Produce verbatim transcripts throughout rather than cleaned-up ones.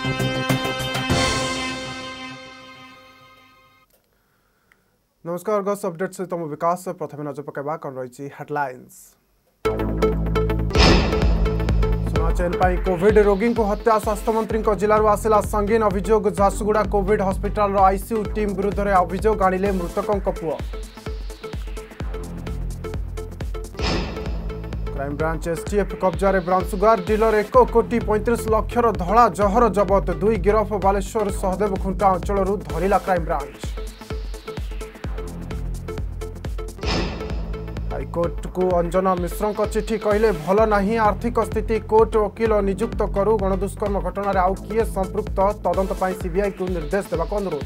नमस्कार अगस्त अपडेट से तुम विकास प्रथम नजर पकड़ा कौन रही हेडलाइंस। सुना चेन पाई कोविड रोगी को हत्या स्वास्थ्य मंत्री जिलू आसला संगीन अभियोग Jharsuguda covid hospital ICU team विरुद्ध में अभियोग आनिले मृतकों पुओ। क्राइम ब्रांच एसटीएफ कब्जा ब्राउन सुगार डीलर एक कोटी पैंतीस लक्षर धड़ा जहर जबत दुई गिरफ बालेश्वर सहदेव खुंटा अंचल धरिला क्राइम ब्रांच। हाईकोर्ट को अंजना मिश्र चिठी कहले भल नहीं आर्थिक स्थिति कोर्ट वकिल नियुक्त करू गणदुष्कर्म घटना आउ किए संपृक्त तदंत सीबीआई को निर्देश देवाक अनुरोध।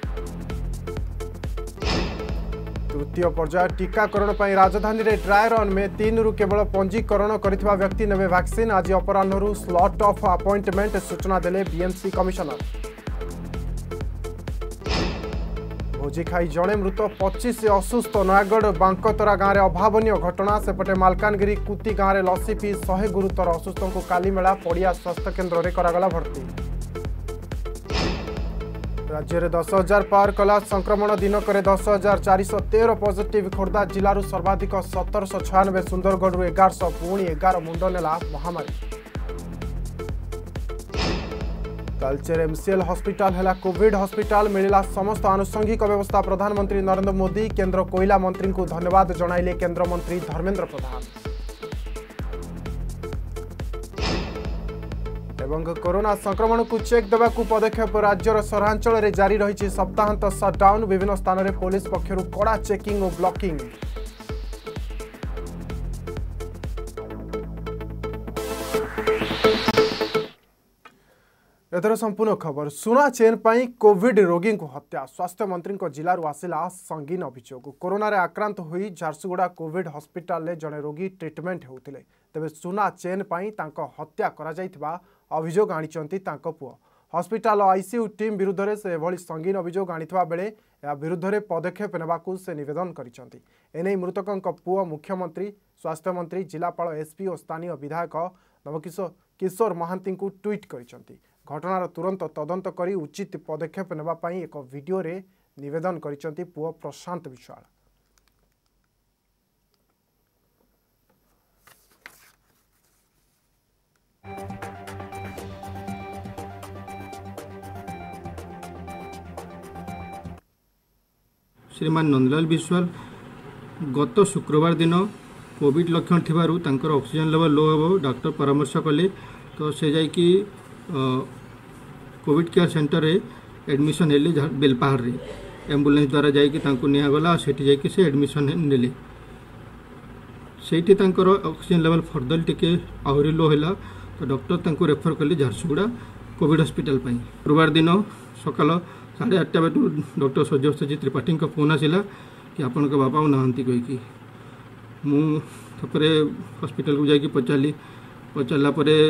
तृतीय पर्याय टीकाकरण पर राजधानी रे ड्राई रन में तीन रु केवल पंजीकरण करथिबा व्यक्ति नेबे वैक्सीन आज अपराह्न स्लॉट ऑफ अपॉइंटमेंट सूचना देले बीएमसी कमिशनर। भोजी खाई जड़े मृत पच्चीस असुस्थ नयागढ़ बांकतरा गाँव में अभावन घटना सेपटे मालकानगिरी कुती गाँव में लसी पी शहे गुरुतर असुस्थों को कालीमेला पड़िया स्वास्थ्य केन्द्र में करागला भर्ती। राज्य में दस हजार पार कला संक्रमण दिनक दस हजार चार सौ तेरह पॉजिटिव खोर्धा जिलू सर्वाधिक सतर शह छयानबे सुंदरगढ़ एगारश पुणी एगार मुंड नेला महामारी। तालचेर एमसीएल हॉस्पिटल है कोविड हॉस्पिटल मिला समस्त आनुषंगिक व्यवस्था प्रधानमंत्री नरेंद्र मोदी केंद्र कोयला मंत्री को धन्यवाद जणाइले केंद्र मंत्री धर्मेंद्र प्रधान। एवं कोरोना संक्रमण को चेक देवा पदक्षेप राज्यर सहरांचल में जारी रही सप्ताहांत सटडाउन विभिन्न स्थान में पुलिस पक्षर कड़ा चेकिंग और ब्लॉकिंग। एथर संपूर्ण खबर सुना चेन पाई कोविड रोगी को हत्या स्वास्थ्य मंत्री जिलू आसला संगीन अभियोग कोरोना रे आक्रांत हुई झारसुगुड़ा कोविड हॉस्पिटल ले जड़े रोगी ट्रिटमेंट होते तेबे सुना चेन पाई तांको हत्या करा जाइथिबा अभियोग आनिचंती तांको पुओ। हॉस्पिटल आईसीयू टीम विरुद्ध में से एभली संगीन अभियोग आनिथिबा बेले या विरुद्ध में पदक्षेप नेबाकू से निवेदन करिसंती। एनै मृतकों पुओ मुख्यमंत्री स्वास्थ्य मंत्री जिलापाल एसपी और स्थानीय विधायक नवकिशोर किशोर महांती को ट्वीट करिसंती। घटनार तुरंत तदंत करी उचित पदक्षेप नेबा पई एक वीडियो रे निवेदन करिसंती पुओ प्रशांत विश्वाल। श्रीमान नंदलाल विश्वाल गत शुक्रवार दिन कोविड लक्षण थिबारु तांकर ऑक्सीजन लेवल लो हो डॉक्टर परामर्श कले तो से जाई कि कोविड केयर सेंटर रे एडमिशन हेले बेलपाहाड़ रे एम्बुलेंस द्वारा जाइए निगला से जाइए से एडमिशन नेले से ऑक्सीजन लेवल फर्दर टिके आहरी लो है तो डॉक्टर तांको रेफर कले झारसुगुड़ा कोविड हॉस्पिटल पाई। गुरुवार दिन सकाल साढ़े आठटा बजे डॉक्टर सज्जस्ती त्रिपाठी का फोन आसला कि आपण के बापा नहांती कहीकि मुझे हॉस्पिटल को जाकि पचारि पचारा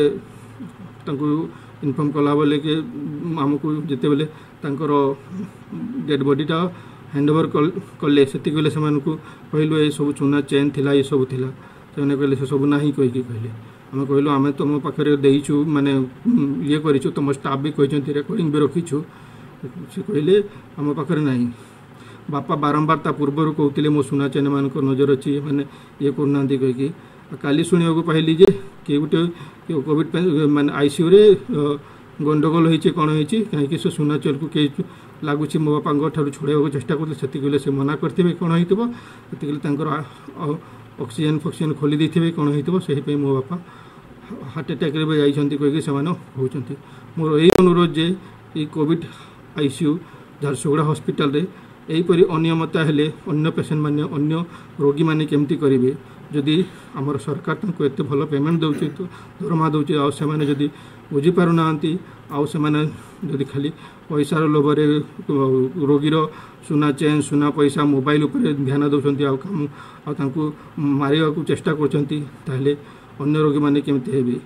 इनफॉर्म कला बोले कि आमको जिते बेले डेड बॉडीटा हैंड ओवर कले से बेले से कहलु ये सब चूना चेन थिला ये सब थिला से कहले से सब ना कहीकि कहले आम कहलु आम तुम पाखे देचु माने ये करूँ तुम स्टाफ भी कहते रेकर्डिंग भी रखीचु से कहले आम पाखे ना बापा बारंबार ता पूर्वर कहते मो सुना चेन मान नजर अच्छी मैंने ये करना कहीकि काली शुणा पाइली जे कि गोटे कोविड मान आईसीयू रे गंडगोल होती कौन होती कहीं से सुना चेल को कई लगुच मो बापा ठार छोड़ा चेष्टा करते से मना करते कौन होती ऑक्सीजन फक्सीजन खोली देते कौन होती मो बापा हार्ट अटैक जाइए कहीकि से होती मोर यही अनुरोध जे ये कोविड आईसीयू झारसुगुड़ा हॉस्पिटल रे यहीपरि अनियमता हेले अन्य पेसेंट माने अन्य रोगी माने केमती करेंगे जदि आमर सरकार तांको एते भल पेमेंट दौचे तो दरमा दौचे आउ से माने जदि बुझी पारु नांती आउ से माने जदि खाली पैसार लोभरे रोगीर सुना चेन सुना पैसा मोबाइल उपर ध्यान दौरान आउ काम आउ तांको मारिया को चेष्टा करछंती ताहले अन्य रोगी माने केमती हेबे।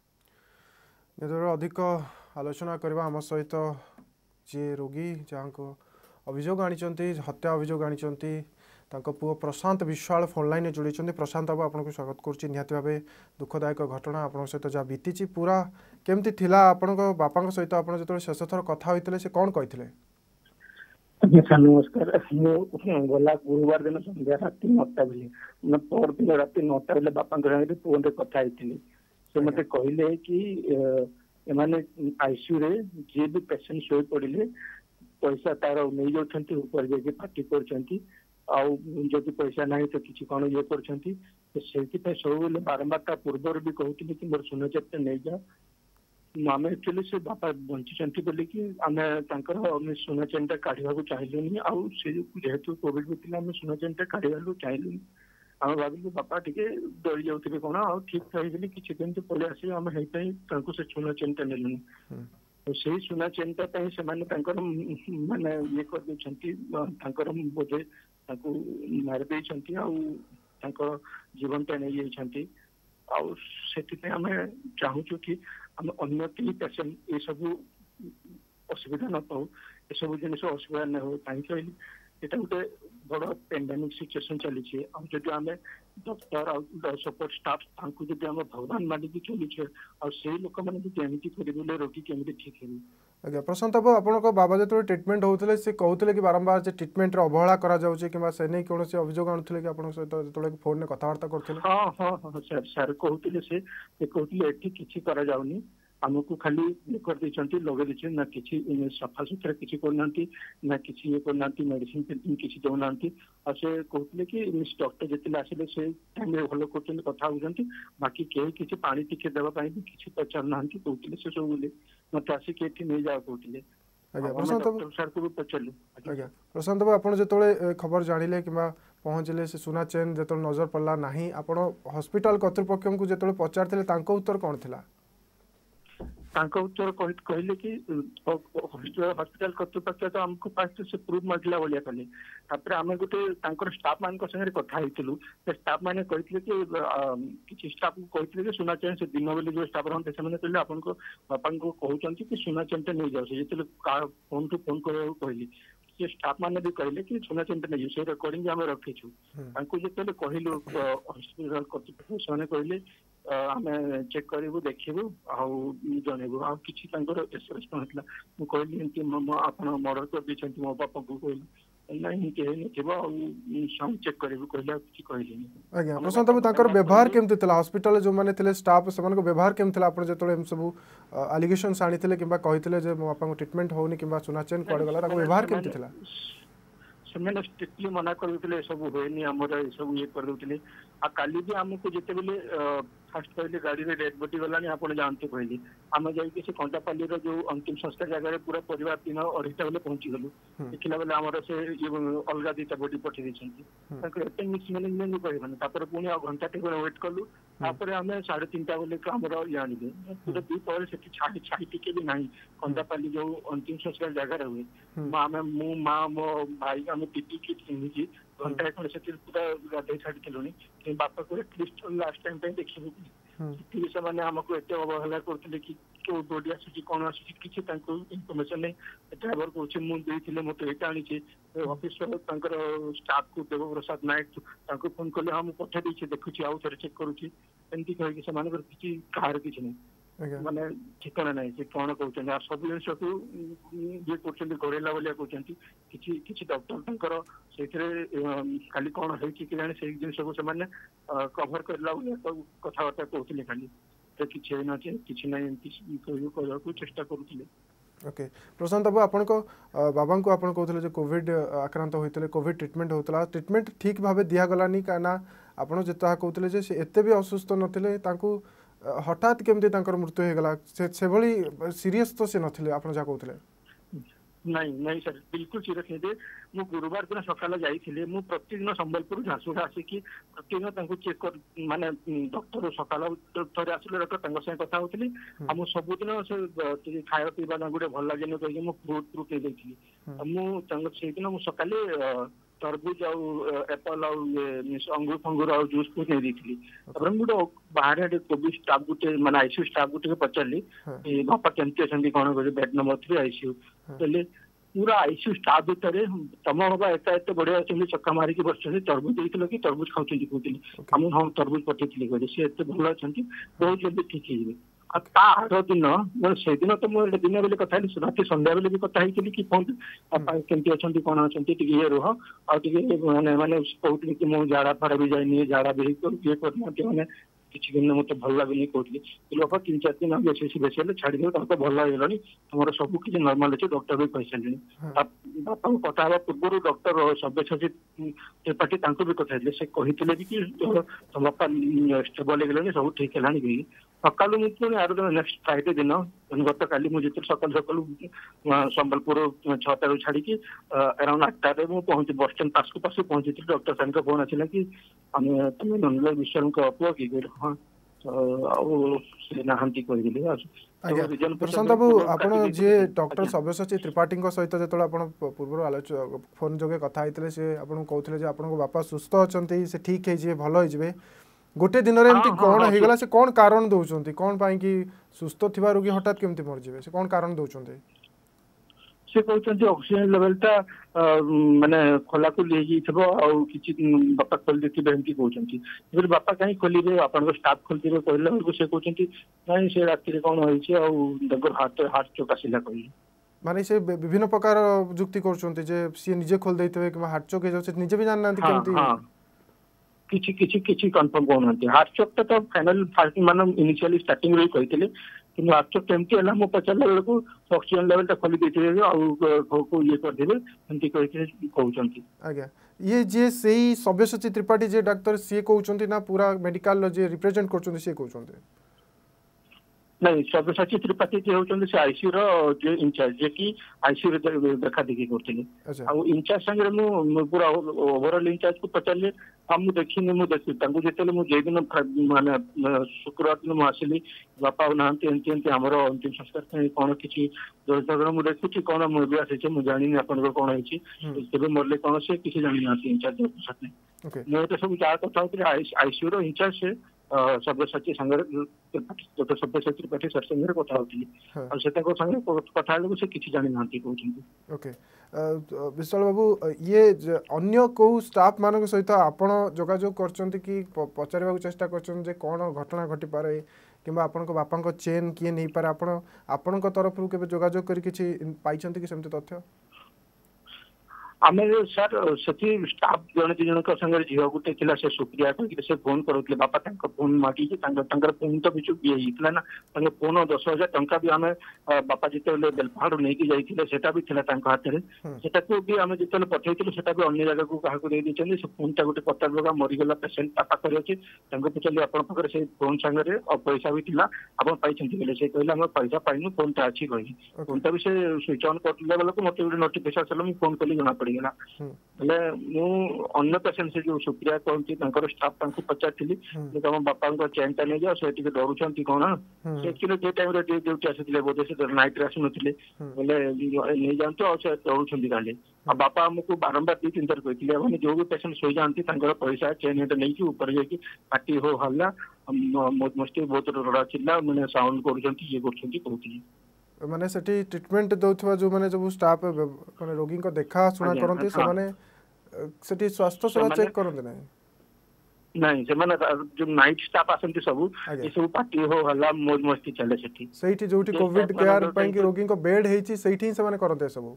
अधिक आलोचना करबा हम सहित जे रोगी जहाँ को अभियोग आनी हत्या अभियोग आनी तांको पुओ प्रशांत विश्वाल फोन लाइन जोड़ी प्रशांत बाबू आपको स्वागत करुच्ची निहाती भाव दुखदायक घटना आप सहित जहाँ बीती पूरा केमती थिला आपण बापा सहित आप जो शेष थर कथा होते से कौन कहते सर नमस्कार गला गुरुवार दिन संध्या राति नौटा बेले पर दिन राति नौटा बेले बापा फोन रे कथा से मत कहले कि एमाने आईसीयू रे जे भी पेशेंट शोई पड़े पैसा तार नहीं जाऊँच ऊपर जाके पार्टी कर पैसा ना तो किसी कौन ये कर सब बारंबार पूर्व भी कहते कि मोर सुन चेता नहीं जा आम एक्चुअली से बापा बंची बोल कि आम सुना चेन काढ़ा चाहिए आउ से जेहेतु कोविड भी आम सुना चेन काढ़ा चाहिए आम भाविलु बापा टे डरी जाते कौन आ ठीक थी किसी दिन तो पलि आस आम से सुना चेन टा नेलुनि से सुना चेन टाइम से माने ये कर बोधे मारिदे जीवन टा नहीं जाती आउ आम चाहूँ कि आम अन्न कई पेसेंट ये सब असुविधा न पाऊ ये सब जिन असुविधा न हो कहीं यहाँ गोटे बड़ पेंडेमिक सिचुएसन चली आम डॉक्टर सपोर्ट स्टाफ जब आम भगवान मानिकी चलीचे आई लोक मैंने करेंगे रोगी केमी ठीक है आज्ञा प्रशांत बाबू आप बाबा जो ट्रिटमेंट होते से कहते कि बारंबार से ट्रिटमेंट अवहेला करें कौन अभियोग आणुले कि आप सहित जो फोन में कथबार्ता करते हाँ हाँ हाँ सर सर कहते से कहते ये किसी कराऊनी आमको खाली ये कर लगे दे ना किसी सफा सुतरा किसी करना ना किसी ये करना मेडिसिन किसी दौना और से कहते कि डॉक्टर जितने आसिले से टाइम भल कर कथा होती बाकी कहीं किसी पानी टिके देवाई भी किसी पचार ना कहते से सब बोले मत आसिक ये नहीं जाओ कहते सर को भी पचारू आज्ञा प्रशांत बाबू आप जो खबर जानिले कि पहुँचले से सुना चेन जो नजर पड़ा ना आप हॉस्पिटल कर्तृपक्ष को जो पचार उत्तर कौन था उत्तर कहले कि हॉस्पिटल कर्तृपक्ष तो आमको फास्ट से प्रूफ मार्ला भाया कले तापर आम गोटे स्टाफ मान संगे कथा से स्टाफ मैंने कहते कि किसी स्टाफ को कहते कि सुना चेन से दिन बेले जो स्टाफ रहते से कहले आप बापा को कहते कि सुना चेन टा नहीं जाओ जो फोन टू फोन करा कहली से स्टाफ मैंने भी कहले कि सुना चेन टा नहीं से रेकर्डिंग आम रखीचु जो कहलु हॉस्पिटल कर्तृपक्ष से कहले आम चेक करूँ देखू आनेबू आ कि एसएमएस पहुँचला मुझे कहली आप मर्डर कर देते मो बापा को कहली नहीं कहीं चेक करूँ कहले किसी कहली आज्ञा प्रशांत बाबू व्यवहार केमती हॉस्पिटल जो मैंने स्टाफ से व्यवहार केमती आप जो सब आलिगेशन आनी कि कहते मो बापा ट्रिटमेंट होनी कि सुना चेन कड़े गला व्यवहार केमती से स्ट्रिक्टली मना करदे सब हुए आमर सब ये करदे आ काली भी आमको जिते बेले फास्ट कहले गाड़ी में डेड बॉडी गला आप जानते कहली आम जाइए से कंटापाली जो अंतिम संस्कार जगह पूरा परिवार दिन अढ़ाईटा बेले पहुंची गलु देखला बेले आमर से अलग दुईटा बॉडी पठे देते मिसमेनेजमेंट कहना पुणी घंटा टे वेट कलु तापर आम साढ़े तीन टा बेले आमर ये आने पूरा दुई पर से छाई छाई टिके भी ना कंटापाली जो अंतिम संस्कार जगह हुए आम मु माँ मो भाई आम पीपी किट पिंधि घंटा खंडे से पूरा गाधे छाड़ी देलुनी बापा को एटलिस्ट लास्ट टाइम देखू से आमको एत अवहेला करते कि क्यों बॉडी आसूँ कौन आसूँ किसी इनफर्मेशन नहीं ड्राइवर कहे मुझे मत ये आनी ऑफिस स्टाफ को देव प्रसाद नायक फोन कले हाँ मुझे पठे देखुची आउ थे चेक करुच्ची एमती कहीं किसी कहार किसी नहीं माने ठिकाना ना से कौन कहते हैं सब जिन को ये कर घोड़ेला भाया कहते किसी किसी डॉक्टर से खाली कौन है कि जाने से जिन को कभर करला कथबार्ता कहते खाली तो किसी ना किसी ना कहूँ चेष्टा करुले ओके प्रशांत बाबू आपण बाबा को आप कहते कोविड आक्रांत होते कोविड ट्रिटमेंट होता ट्रिटमेंट ठीक भाव दिगलानी कहीं आप जो कहते से एत भी असुस्थ नथिले हठात केमती मृत्यु हो गला से भली सीरियस तो से नथिले आप जहाँ कहते नहीं नहीं सर बिल्कुल सीरियस नहीं थे मु गुरुवार दिन सकाल जाइए मु प्रतिदिन संबलपुर झारसुगुड़ा आसिकी प्रतिदिन चेक कर माने डॉक्टर सकाल थे आसिले डॉक्टर संगे कथा होती आम सबुदिन से खाया पीवा गोटे भल लगे कहीं मुझे फ्रूट फ्रूट नहीं मुझे दिन सकाले तरबूज एप्पल अंगूर फंगूर आ जूस फूस नहीं देती गोटे बाहर कोविड स्टाफ गोटे माने आईसीयू स्टाफ गोटे पचारि बापा केमती अच्छा कौन बेड नंबर थ्री आईसीयू कहले पूरा आईसीयू स्टाफ भितर तुम बाबा एत एत बढ़िया अच्छे चक्का मारिकी बस तरबुज देख कि तरबुज खाऊँ कहते आम हाँ तरबुज पठेली कहते सी एत भल अच्छा बहुत जल्दी ठीक है आर दिन मैं से दिन तो मुझे दिन बेले कथा रात सन्ध्या बेले भी कथा कि फोन बापा केमती अच्छा कौन अच्छा ये रुह आगे मैंने मैंने कहते कि मुझे झाड़ा फाड़ा भी जाए झाड़ा भी ये करना किसी दिन मत भल लगुनि कहते बापा तीन चार दिन बेस बेस छाड़ी दे भल लगे तुम सब किसी नर्माल अच्छे डॉक्टर भी कही सारे बापा को कथा हाँ पूर्व डॉक्टर सब्यसाची त्रिपाठी भी कथा से कहते भी कि तुम बापा स्टेबल हो सब ठीक है सका मुझे आर दिन नेक्स्ट फ्राइडे दिन गत काली मुझे सकाल सकाल संबलपुर छटा छाड़ी अराउंड आठटे मुझे पहुंची बस स्टैंड पास को पास पहुंची डॉक्टर साहब का फोन आसा कि तुम नंदलाल विश्वम पुआ कि हाँ नहांती प्रशांत बाबू आप जी डॉक्टर सब्यसाची त्रिपाठी सहित जो पूर्व आलोचना फोन जोगे कथा होते से आपको कहते आप बापा सुस्थ अच्छा से ठीक है भल हो गोटे दिन एमती कौन होगा से कौन कारण दौरान कौन कि सुस्थ थी रोगी हठात केमती मरजे से कौन कारण दौरान से कहते ऑक्सीजन लेवलटा माने खोला खोली कि बापा खोल देते एमती कहते बापा कहीं खोलिए आप स्टाफ खोलते कहले से कहते नहीं से राति कौन हो हार्ट हार्ट चोक आसला कहले माने से विभिन्न प्रकार जुक्ति कर सी निजे खोल देते कि हार्ट चोक हो निजे भी जानना केमती किछि किछि किछि कंफर्म कोन हार्ट चोक तो फाइनल फास्ट मान इनिशियली स्टार्टिंग रे कहते कि हार्ट चोक केमती है मो पचार बेलू ऑक्सीजन लेवल खोली देते ये करदे एमती कहते आज्ञा ये जे सही सब्यसाची त्रिपाठी जे डॉक्टर सी कहते ना पूरा मेडिकल जे रिप्रेजेंट कर सी कहते नहीं सब्यसाची त्रिपाठी जी होती से आईसीयू रो इंचार्ज जे कि आईसीयू देखा देखी करते इंचार्ज संगे मु पूरा ओवरऑल इंचार्ज को पचारे हाँ मुझे देखी मुझे जो मुझे दिन माने शुक्रवार दिन मुझे बापा ना एमती एमती आम अंतिम संस्कार कौन किसी दुर्घटना मुझे देखुची कौन मुझे आसी मुझे जानी आप कौन होते मरले कौन से किसी जानी ना इंचार्ज मुझे सब जहाँ कथा होती आईसीयू रो इंचार्ज से सब्यसाची संगे डॉक्टर सब्यसाची त्रिपाठी सर संगे कथा होती संगे कथा से किसी जानी ना कहते ओके विशाल बाबू ये अन्य को स्टाफ मान सहित आपण जोगाजोग करछंती कि पचारे चेष्टा कर कौन घटना घटी पारे कि आपण बापा चेन किए नहीं पारे आपण आपण तरफ के जोगाजोग कर किछि पाइछंती कि सेमते तथ्य आम सर से स्टाफ जन दी जन संगे झील गोटे थी से सुप्रिया कह से फोन करुले बापा फोन मागिकी फोन तो पिछू ये ना फोन दस हजार टंका भी आम बापा जिते बेलपाड़ नहीं जाइए भी थी हाथ में से भी आम जिते पठेलु से अन्य जगह को क्या दे से फोन टा गोटे पचार लगा मरीगला पेसेंट पाखे अच्छे पचारे आप से फोन सागर पैसा भी थी आप पाई से कहले आम पैसा पाइनु फोन टा अच्छी कही फोन टा भी से स्विच ऑन कर बेलू मत गोटे नोटिफिकेशन मुझे फोन कली जना पड़गला अन्य पेसेंट से जो सुप्रिया कहती स्टाफ पचारि तुम बापा चेन टा नहीं जाओ से डरुंट कौन से एक्चुअली टाइम ड्यूटी आसी बोधे से नाइट आसु ना बोले नहीं जातु आ डरुंट खाली आ बापा आमको बारंबार दी तीन थर कहते मैंने जो भी पेसेंट शो जाती पैसा चेन हेट नहीं ऊपर जाकि पार्टी हो हल्ला मस्ती बहुत रड़ा चिल्ला मैंने साउंड कर ये कहते माने सेठी ट्रीटमेंट दौथवा जो माने जो स्टाफ माने रोगी को देखा सुना करंती से माने सेठी स्वास्थ्य सेवा चेक करंते नहीं नहीं से माने जो नाइट स्टाफ आसंती सब ये सब पार्टी हो हल्ला मौज मस्ती चले सेठी सेठी जोटी कोविड केयर पई कि रोगी को बेड हेची सेठी से माने करंते सब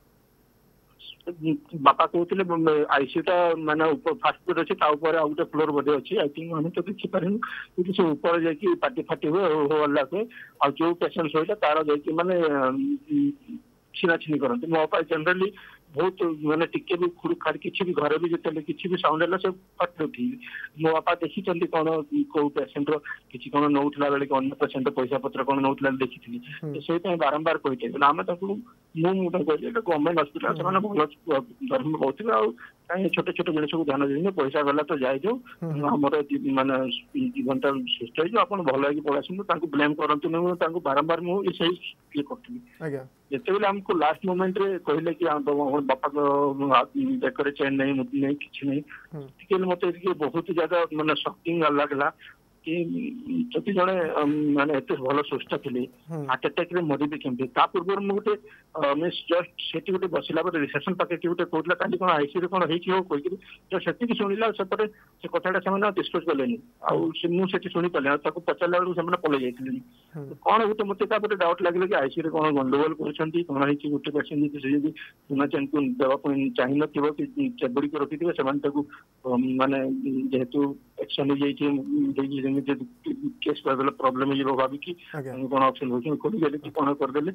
बापा कहते आईसीयू टा माने फास्ट फ्लोर अच्छे गोटे फ्लोर बोधे अच्छी आई थिंक हमें तो देखी पारे कि ऊपर जाकि पार्टी फाटी हुए हो हल्ला हुए आ जो पेसेंट सहित तार जाकि माने छिना छिनी करते मो बापा जनरली बहुत मैंने टिके भी खुड़ खाड़ किसी भी घर भी जिते किसी भी साउंड है से फट उठी मो बापा देखी कौन कौ पेसेंट किसी कौन नौला बेले अन्य पेसेंट पैसा पत्र कौन नौला देखी से बारंबार कहते आम मुझे कहते गवर्नमेंट हस्पिटाल से भल धर्म बहुत कहीं छोटे छोटे जिन सब ध्यान देने पैसा गला तो जाए जो आमर माने जीवन टा सुस्थ हो आप भल हो पलैस ब्लेम करते बारंबार मुझे ये करी जिते आमको लास्ट मोमेंट रे कहले कि बापा बेकर चेन नहीं नहीं किसी नहीं मत बहुत ज्यादा माने शॉकिंग लगला कि जदि जड़े माने एत भल सुस्थ थे हार्ट अटैक रे मरबे केमती ता पूर्व मु गोटे मीन्स जस्ट सेठी गोटे बसला पर रिसेप्शन पाखे कि गोटे कहला काली कोन आईसीयू रे कोन हेछि हो कोइ जो सेठी सुनिला सेपटे से कथाटा से डिस्कस कलेनी आउ से मु सेठी सुनी पले ताको पचारला बेलू से पलै जाइथिले कोन गोटे मते तापर डाउट लागले कि आईसीयू रे कोन गंडगोल करछंती कोन हेछि गोटे पेशेंट से यदि सुना चैन को देवा पई चाहि नथिबो कि चेबडी को रखिथिबे समान ताको माने जेहेतु एक्शन हो जाइछि केस प्रॉब्लम ये भावी कि कौन ऑप्शन हो खोली गले कि कौन करदेले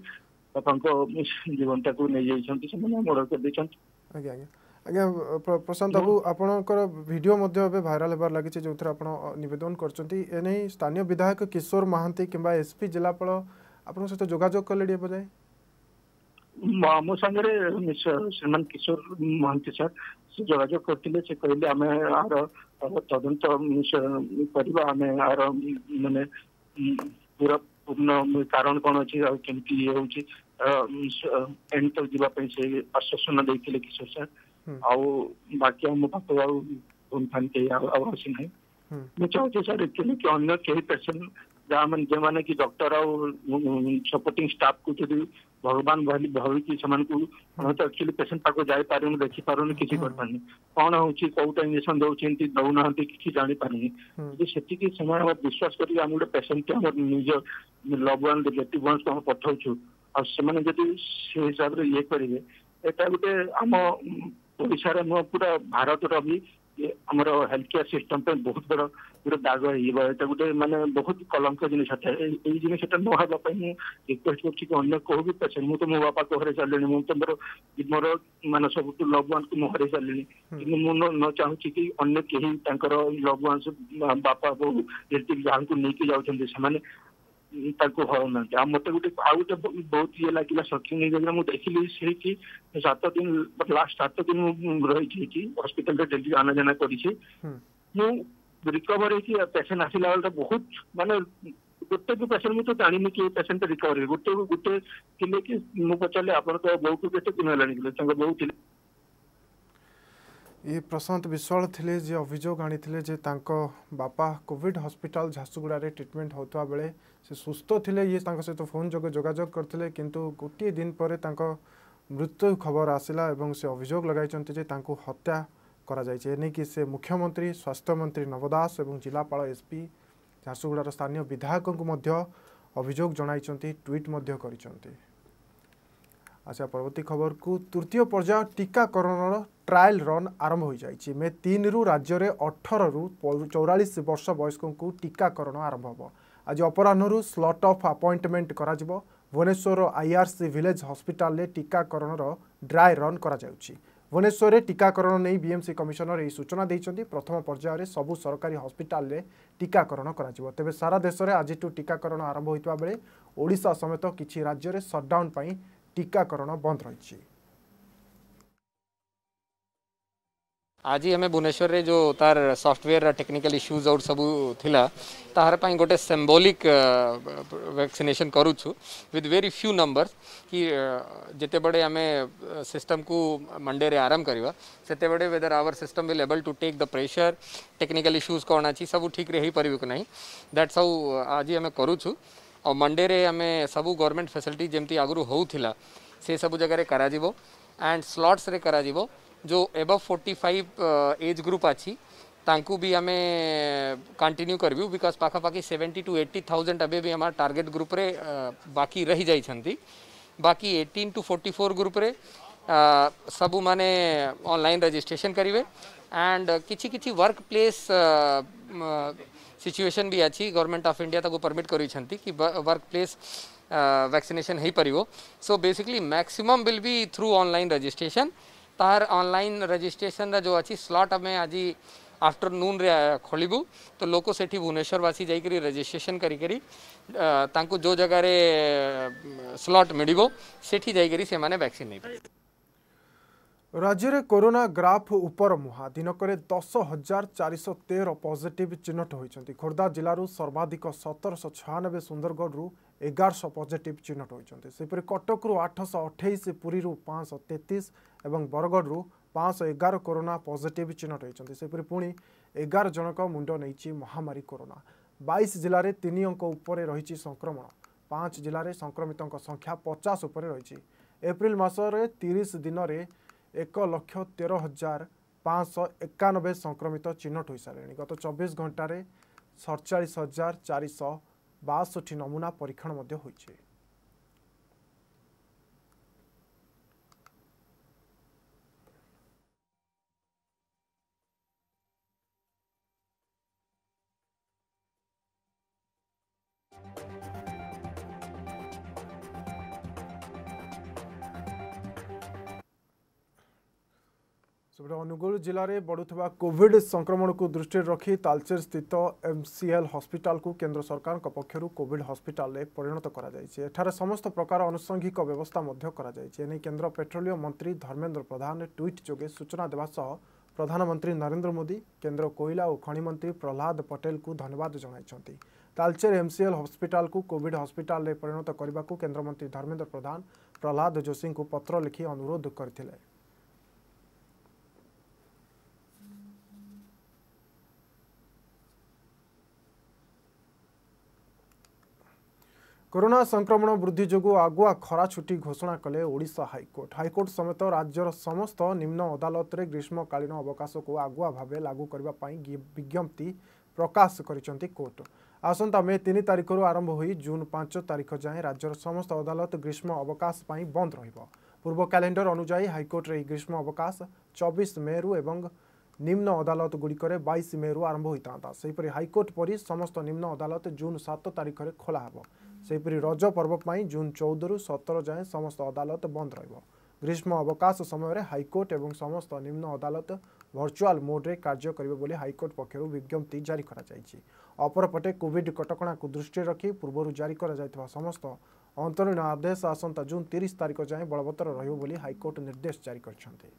जीवन टाक नहीं मर्डर कर देछंती आज्ञा आज्ञा प्रशांत बाबू आपणकर वीडियो मध्य भाइराल होबार लगी जो आप निवेदन करछंती एने स्थानीय विधायक किशोर महांती किंबा एसपी जिलापाल आपन सहित जोगाजोग कले बजाय मो संगे श्रीमान किशोर महांती सर से जोगाजोग करते से कहले आम आर तदंत करवा आम आर माने पूरा पूर्ण कारण कौन अच्छी केमती ये होची एंड तक जीवाई से आश्वासन देते किशोर सर आउ बाकी आम पाख फोन फान कहीं आवास ना मुझे चाहूँ सर एक्चुअली कि अन्य कई पेसेंट जहाँ मैंने जो मैंने कि डॉक्टर सपोर्टिंग स्टाफ को जो भगवान भाई भाविकी से तो एक्चुअली पेसेंट पाक जाई पारुनी देखी पारुनी किसी कर पानी कौन होची कोटा इंजेक्शन दउछन दउना किसी जानी पानी जे सेति समय विश्वास करी हम गोटे पेसेंट हमर निज लव वन रिलेटिव वंस को पठाउछु आ से जदि से हिसाब रे ये करिवे एटा गोटे हम ओडिशा रे न पूरा भारत रो भी हमर हेल्थ केयर सिस्टम पे बहुत बड़ा पूरा दाग है गोटे माने बहुत कलंक जिन जिन न हवा रिक्वेस्ट कर अन्य कह भी पेसेंट मुझे मो बापा को हर सारे मुझे मोर मोर मान सब लव वन को हर सारे कि न चाहूँ कि अन्य कहीं लव वन बापा बो रिलेटिव जहाँ को लेकिन जाऊँ हौना मत गोटे आउ गोटे बहुत ये लगे सकिंग मुझे देखिली से कि सात दिन लास्ट सात दिन रही हॉस्पिटल डेली आना जाना कर रिकवर हो पेसेंट आसला बेल बहुत माने गोटे भी पेसेंट मुझे जानी कि पेसेंट रिकवर गोटे गोटे थे कि मुझे पचारे आप बो को केते दिन है बो थे ये प्रशांत विश्वाल थिले जे अभियोग आनी जे तांको बापा कोविड हॉस्पिटल झारसुगुड़ा रे ट्रीटमेंट होता बेले से सुस्थ थिले ये तांको सहित फोन जोगे जोगाजोग करथिले किंतु गोटे दिन पर तांको मृत्यु खबर आसिला एवं से अभियोग लगाइचंते जे तांको हत्या करा जायचे एने कि से मुख्यमंत्री स्वास्थ्य मंत्री नव दास एवं जिलापाल एसपी झारसुगुड़ार स्थानीय विधायक को मध्य अभियोग जणाइचंती ट्वीट मध्य करिचंती। अच्छा परवर्ती खबर को तृतीय पर्याय टीकाकरण ट्रायल रन आरंभ हो जाइए मे तीन रु राज्य में अठर रु चौरालीस वर्ष वयस्कों को टीकाकरण आरंभ हो आज अपराह स्लॉट ऑफ अपॉइंटमेंट करा भुवनेश्वर आईआरसी विलेज हॉस्पिटल में टीकाकरण ड्राई रन करा जाउछि। भुवनेश्वर में टीकाकरण नहीं बीएमसी कमिशनर यही सूचना देइछन्ति प्रथम पर्याय में सबु सरकारी हॉस्पिटल में टीकाकरण करा तेबे सारा देश में आज टीकाकरण आरंभ होइतबा बेले ओडिशा समेत किछि राज्य में सटडाउन पई टीकाकरण बंद रही। आज हमें भुवनेश्वर रे जो तार सॉफ्टवेयर टेक्निकल इश्यूज और सबू थिला तार पाई गोटे सिंबॉलिक वैक्सीनेशन करूछु विथ वेरी फ्यू नंबर्स कि जेते बड़े हमें सिस्टम को मंडे रे आरंभ करवा सेते बड़े whether our system will able to take the pressure technical issues कौन अच्छी सब ठीक रे ही परिबे को नहीं दैट्स हाउ आज हमें करूछु और मंडे रे हमें सबू गवर्नमेंट फैसिलिटी जमती आगु होउथिला से सब जगह रे करा जिवो एंड स्लॉट्स रे करा जिवो जो above forty five age group अच्छी तांकू भी हमें कंटिन्यू करबू बिकॉज पाखापाखि सेवेंटी टू एट्टी थाउजेंड अबे भी हमारा टारगेट ग्रुप रे बाकी रही जाइछंती बाकी eighteen to forty four group रे सबू माने ऑनलाइन रजिस्ट्रेशन करिवे एंड किछि किछि वर्क प्लेस सिचुएशन भी अच्छी गवर्नमेंट ऑफ इंडिया ताको परमिट करी कि वर्क प्लेस वैक्सीनेशन हो पारिबो so basically maximum will be through online registration तार ऑनलाइन रजिस्ट्रेशन जो अच्छी स्लॉट हमें आज आफ्टरनून रे खोलबू तो लोक सेठी भुवनेश्वरवासी जाइकरी रजिस्ट्रेशन करी करी तांको जो जगह रे स्लॉट मिलिबो सेठी जाइकरी से माने वैक्सीन नहीं। राज्य में कोरोना ग्राफ उपर मुहा दिनक दस हजार चार सौ तेरह पॉजिटिव चिन्हट होती खोर्धा जिलूर सर्वाधिक सतरश छयानबे सुंदरगढ़ एगारश पॉजिटिव चिन्हट होती सेपरी कटक आठश अठाईस पुरी पाँच तेतीस और बरगढ़ पाँच एगार कोरोना पॉजिटिव चिन्हट होती सेपरी पुणी एगार जनक मुंड नहीं महामारी कोरोना बाईस जिले में तीन अंक उपरे रही संक्रमण पांच जिले में संक्रमितों संख्या पचास उपरे रही एप्रिल मासरे तीस दिन में एक लक्ष तेरह हजार पाँच एकानबे संक्रमित चिन्हट हो सारे गत चौबीस घंटे सड़चाश हजार चार बासठी नमूना परीक्षण होइछे। अनुगुल जिले में बढ़ुवा कोविड संक्रमण को दृष्टि रखी तालचेर स्थित एमसीएल हॉस्पिटल को केंद्र सरकार पक्षर कोविड हॉस्पिटल में परिणत कर समस्त प्रकार आनुषंगिक व्यवस्था नहीं केंद्र पेट्रोलियम मंत्री धर्मेंद्र प्रधान ट्वीट जोगे सूचना देवा सह प्रधानमंत्री नरेंद्र मोदी केंद्र कोयला और खनि मंत्री प्रहलाद पटेल को धन्यवाद जणाइछंती। तालचेर एमसीएल हॉस्पिटल को कोविड हॉस्पिटल में परिणत करने को केंद्र मंत्री धर्मेंद्र प्रधान प्रहलाद जोशी को पत्र लिखि अनुरोध करथिले। कोरोना संक्रमण वृद्धि जोगु आगुआ खरा छुट्टी घोषणा कले ओडिशा हाईकोर्ट हाईकोर्ट समेत राज्यर समस्त निम्न अदालत रे ग्रीष्मकालीन अवकाश को आगुआ भावे लागू करबा पाई विज्ञप्ति प्रकाश करिसंती कोर्ट। आसंता मे तीन तारिख आरंभ होई जून पांच तारिख जाए राज्यर समस्त अदालत ग्रीष्म अवकाश पाई बंद रहिबो। पूर्व कैलेंडर अनुसार हाईकोर्ट रे ग्रीष्म अवकाश चौबीस मे रु एवं निम्न अदालत गुड़िकर बाईस मे रु आरंभ होता सेहीपरि हाईकोर्ट परि समस्त निम्न अदालत जून सात तारिख में खोला हेब। सेहीपरि रज पर्व पर जून चौदह रु सतर जाए समस्त अदालत बंद रहिबो। ग्रीष्म अवकाश समय हाईकोर्ट एवं समस्त निम्न अदालत वर्चुआल मोड रे कार्य करिवे बोली हाईकोर्ट पक्षरु विज्ञप्ति जारी करा जायछि। अपरपटे कोविड कटकणा को दृष्टि रखी पूर्व जारी करा जायथिबा समस्त अंतरीण आदेश आसंता जून तीस तारिख जाए बलवत्तर रहिबो बोली हाईकोर्ट निर्देश जारी करछन्ते।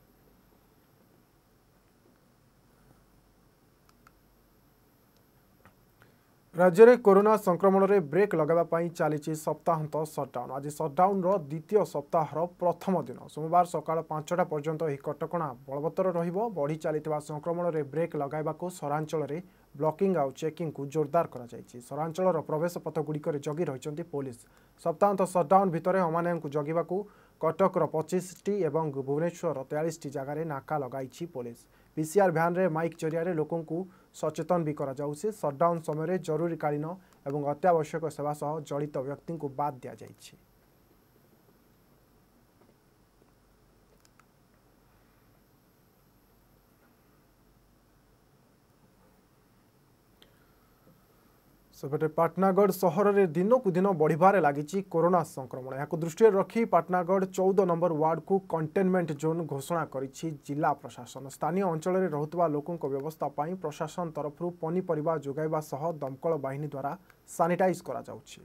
राज्य में कोरोना संक्रमण में ब्रेक लगावाई चली सप्ताहांत सटडाउन। आज सटडाउन द्वितीय सप्ताहर प्रथम दिन सोमवार सकाळ पांचटा पर्यंत यह कटकणा बलवत्तर रहिबो। बढ़ी चलता संक्रमण में ब्रेक लगाइबाकू सहरांचल में ब्लॉकिंग आउ चेकिंग को जोरदार करा जायछि। सहरांचल प्रवेश पथ गुड़िक जगी रहिछंती पुलिस। सप्ताहांत सटडाउन भितर अमानयन को जगिबाकू कटकर पच्चीस टी एवं भुवनेश्वर तेयालीस टी जगार नाका लगाई पुलिस। पीसीआर भ्यान रे माइक जरिया लोकों को सचेतन भी करा जाउछि। सटडाउन समय जरूरीकालीन एवं अत्यावश्यक सेवा सह जड़ित व्यक्ति को बाद दिया जाइछि। सेपटे पाटनागढ़ सहर में दिन को दिन बढ़िबारे लागिछि कोरोना संक्रमण। या दृष्टि रखी पाटनागढ़ चौदह नंबर वार्ड को कंटेनमेंट जोन घोषणा करिछि जिला प्रशासन। स्थानीय अंचल में रहुतबा लोकों को व्यवस्था पाई प्रशासन तरफ पनीपरिबा जोगाइबा सह दमकल बाहिनी द्वारा सानिटाइज करा जाउछि।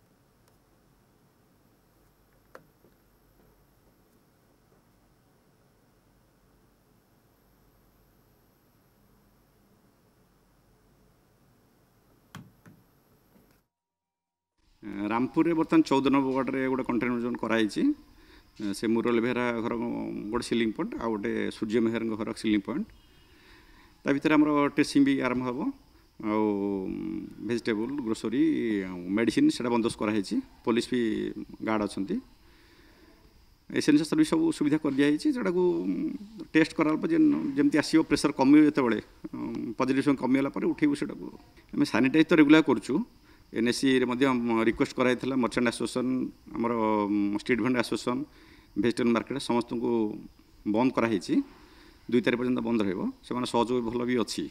रामपुर में बर्तमान चौदह नंबर वार्ड में गोटे कंटेनमेंट जोन कराई से मुरल बेहरा घर गोटे सिलिंग पॉइंट आ गोटे सूर्य मेहर घर सिलिंग पॉइंट ता भीतर आम टेस्टिंग भी आरंभ हम आ भेजिटेबल ग्रोसरी मेडिसिन से बंदोबस्त कराई। पुलिस भी गार्ड अच्छा एसेंशियल सर्विस सब सुविधा कर दिखाई जोटा को टेस्ट करा जमी आसो प्रेसर कम जो पजिटिव कमीगला उठेबू से सानिटाइज तो रेगुलर करूँ। एनएससी रिक्वेस्ट कराई मर्चेंट एसोसिएशन आमर street vendor association vegetable market समस्त को बंद कराई दुई तारीख पर्यंत बंद रहा सहयोग भल भी अच्छी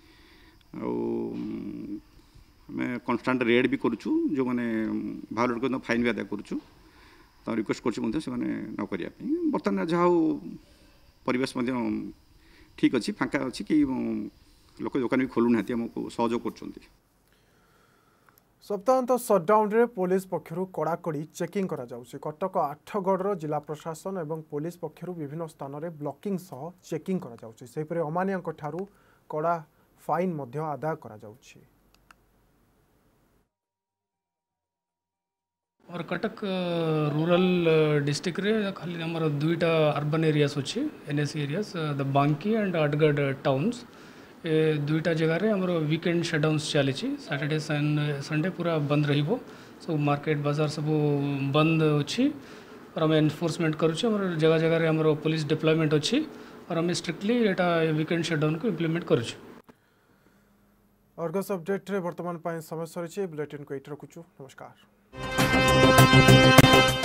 आम कन्स्टाट रेड भी करुँ जो मैंने भायोलेट कर फाइन भी अदा करुँ रिक्वेस्ट कर न करने बर्तमान जहाँ परिवेश ठीक अच्छी फाँका अच्छी कि लोक दुकान भी खोलू ना आमको सहयोग कर। सप्ताहांत सटडाउन रे पुलिस पक्षरु कड़ाकड़ी चेकिंग करा जाउछि। कटक आठगढ़ जिला प्रशासन एवं पुलिस पक्षरु विभिन्न स्थान रे ब्लॉकिंग सह चेकिंग करा जाउछि। सेहिपरि अमानियांक ठारू कड़ा फाइन मध्य आदाय करा जाउछि। और कटक रूरल डिस्ट्रिक्ट रे खाली हमर दुईटा अर्बन एरियास अछि एनएसी एरियास द बांकी एंड आठगढ़ टाउन्स ए दुईटा जगह रे हमरो वीकेंड शटडाउन्स चली सैटरडे संडे पूरा बंद रहिबो सब मार्केट बाजार सब बंद अच्छी और आम एनफोर्समेंट करुच्छे जगह जगह रे हमरो पुलिस डिप्लॉयमेंट अच्छी और आम स्ट्रिक्टली एटा वीकेंड शटडाउन को इम्प्लीमेंट करुच्छे। अर्गस अपडेट रे वर्तमान समय सरी बुलेटिन को ये रखुचु। नमस्कार।